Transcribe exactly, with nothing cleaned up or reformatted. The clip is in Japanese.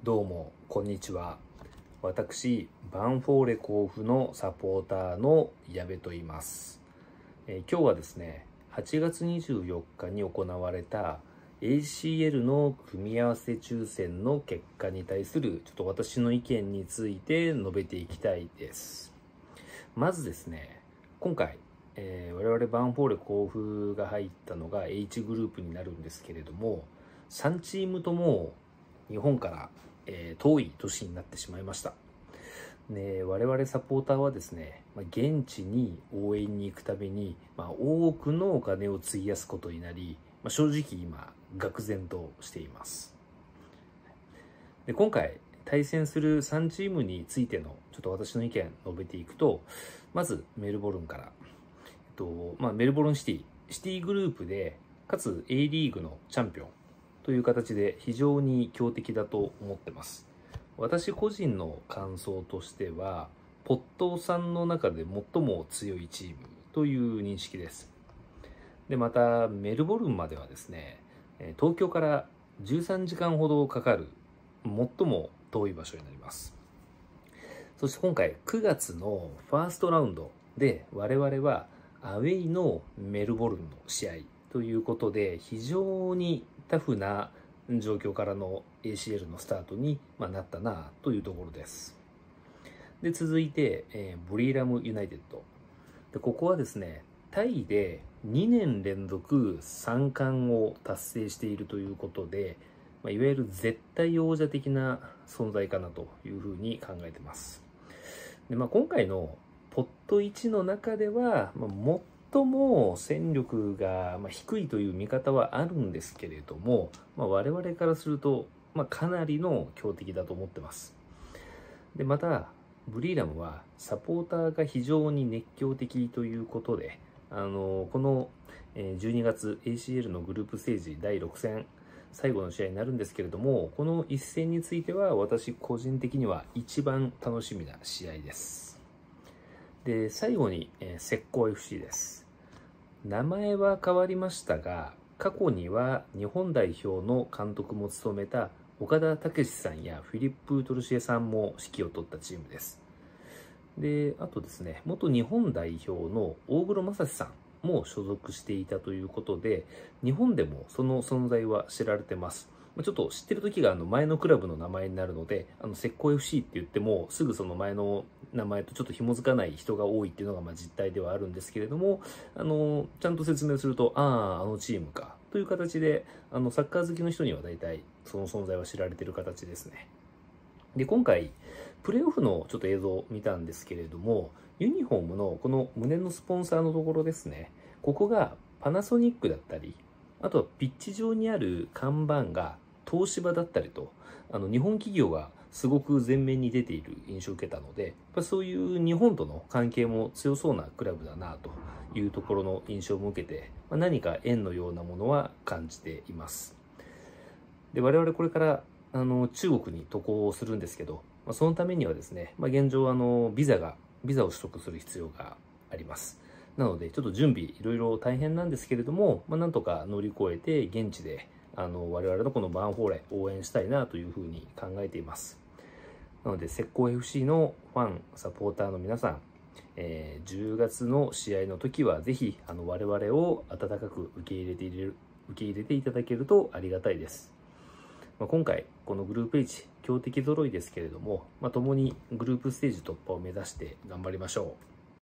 どうもこんにちは。私ヴァンフォーレ甲府のサポーターの矢部と言います。えー、今日はですねはちがつにじゅうよっかに行われた エーシーエル の組み合わせ抽選の結果に対するちょっと私の意見について述べていきたいです。まずですね、今回、えー、我々ヴァンフォーレ甲府が入ったのが H グループになるんですけれども、さんチームとも日本から、えー、遠い年になってしまいました。で、我々サポーターはですね、まあ、現地に応援に行くために、まあ、多くのお金を費やすことになり、まあ、正直今愕然としています。で、今回対戦するさんチームについてのちょっと私の意見述べていくと、まずメルボルンから、えっとまあ、メルボルンシティシティグループでかつ A リーグのチャンピオンという形で非常に強敵だと思ってます。私個人の感想としては、ポットさんの中で最も強いチームという認識です。で、またメルボルンまではですね、東京からじゅうさんじかんほどかかる最も遠い場所になります。そして今回くがつのファーストラウンドで我々はアウェイのメルボルンの試合ということで、非常にタフな状況からの エーシーエル のスタートになったなというところです。で、続いて、えー、ブリーラムユナイテッドで、ここはですね、タイでにねん連続さんかんを達成しているということで、まあ、いわゆる絶対王者的な存在かなというふうに考えてます。で、まあ、今回のポットいちの中では、まあ、最も戦力が低いという見方はあるんですけれども、まあ、我々からすると、まあ、かなりの強敵だと思ってます。で、またブリーラムはサポーターが非常に熱狂的ということで、あのこのじゅうにがつ エーシーエル のグループステージだいろくせん最後の試合になるんですけれども、この一戦については私個人的には一番楽しみな試合です。で、最後に、えー、浙江 エフシー です。名前は変わりましたが、過去には日本代表の監督も務めた岡田武史さんやフィリップ・トルシエさんも指揮を執ったチームです。で、あとですね、元日本代表の大黒正史さんも所属していたということで、日本でもその存在は知られてます。ちょっと知ってる時があの前のクラブの名前になるので、あの浙江 エフシー って言ってもすぐその前の名前とちょっと紐づかない人が多いっていうのがまあ実態ではあるんですけれども、あのちゃんと説明すると、ああ、あのチームかという形で、あのサッカー好きの人には大体その存在は知られている形ですね。で、今回プレーオフのちょっと映像を見たんですけれども、ユニフォームのこの胸のスポンサーのところですね、ここがパナソニックだったり、あとはピッチ上にある看板が東芝だったりと、あの日本企業がすごく前面に出ている印象を受けたので、やっぱそういう日本との関係も強そうなクラブだなというところの印象も受けて、まあ、何か縁のようなものは感じています。で、我々これからあの中国に渡航するんですけど、まあ、そのためにはですね、まあ、現状あのビザがビザを取得する必要があります。なのでちょっと準備いろいろ大変なんですけれども、まあ、なんとか乗り越えて現地であの我々のこのヴァンフォーレ応援したいなというふうに考えています。なので浙江 エフシー のファンサポーターの皆さん、えー、じゅうがつの試合の時はぜひあの我々を温かく受け入れていれる受け入れていただけるとありがたいです。まあ、今回このグループ H 強敵揃いですけれども、まあ、共にグループステージ突破を目指して頑張りましょう。